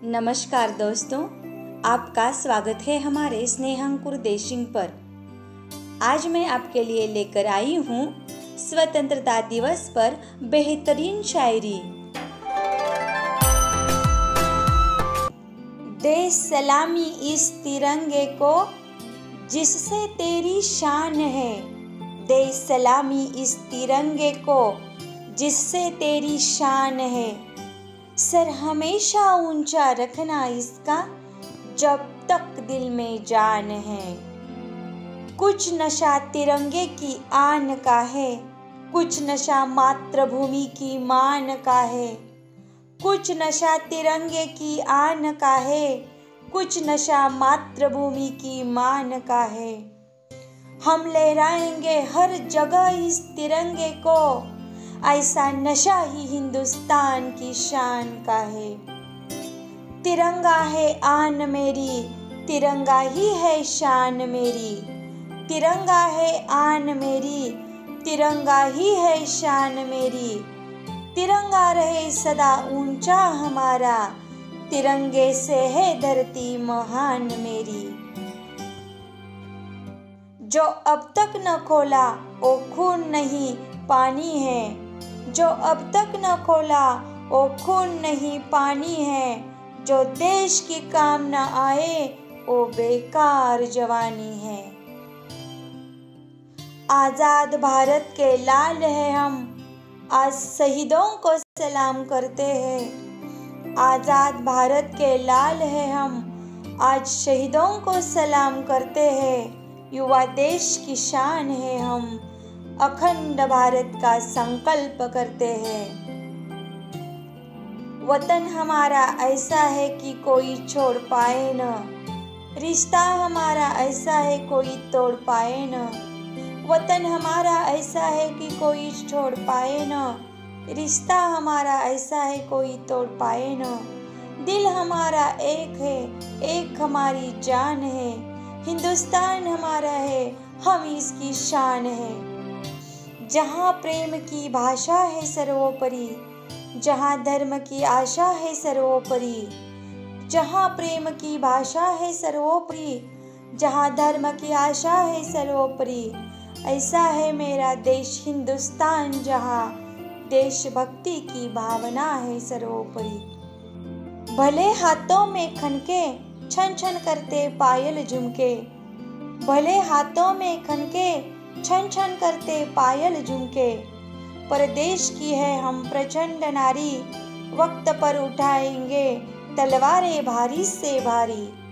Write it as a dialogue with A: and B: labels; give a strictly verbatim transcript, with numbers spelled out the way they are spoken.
A: नमस्कार दोस्तों, आपका स्वागत है हमारे स्नेहांकुर देशिंग पर। आज मैं आपके लिए लेकर आई हूँ स्वतंत्रता दिवस पर बेहतरीन शायरी। दे सलामी इस तिरंगे को जिससे तेरी शान है, दे सलामी इस तिरंगे को जिससे तेरी शान है। सर हमेशा ऊंचा रखना इसका जब तक दिल में जान है। कुछ नशा तिरंगे की आन का है, कुछ नशा मातृभूमि की मान का है। कुछ नशा तिरंगे की आन का है, कुछ नशा मातृभूमि की मान का है। हम लहराएंगे हर जगह इस तिरंगे को, ऐसा नशा ही हिंदुस्तान की शान का है। तिरंगा है आन मेरी, तिरंगा ही है शान मेरी। तिरंगा है आन मेरी, तिरंगा ही है शान मेरी। तिरंगा रहे सदा ऊंचा हमारा, तिरंगे से है धरती महान मेरी। जो अब तक न खोला वो खून नहीं पानी है, जो अब तक न खोला वो खून नहीं पानी है। जो देश की काम न आए वो बेकार जवानी है। आजाद भारत के लाल है हम, आज शहीदों को सलाम करते हैं। आजाद भारत के लाल है हम, आज शहीदों को सलाम करते हैं। युवा देश की शान है हम, अखंड भारत का संकल्प करते हैं। वतन हमारा ऐसा है कि कोई छोड़ पाए न, रिश्ता हमारा ऐसा है कोई तोड़ पाए न। वतन हमारा ऐसा है कि कोई छोड़ पाए न, रिश्ता हमारा ऐसा है कोई तोड़ पाए न। दिल हमारा एक है, एक हमारी जान है। हिंदुस्तान हमारा है, हम इसकी शान है। जहाँ प्रेम की भाषा है सर्वोपरि, जहाँ धर्म की आशा है सर्वोपरि। जहाँ प्रेम की भाषा है सर्वोपरि, जहाँ धर्म की आशा है सर्वोपरि। ऐसा है मेरा देश हिंदुस्तान, जहाँ देशभक्ति की भावना है सर्वोपरि। भले हाथों में खनके छन छन करते पायल झुमके, भले हाथों में खनके छन छन करते पायल झुमके। पर देश की है हम प्रचंड नारी, वक्त पर उठाएंगे तलवारें भारी से भारी।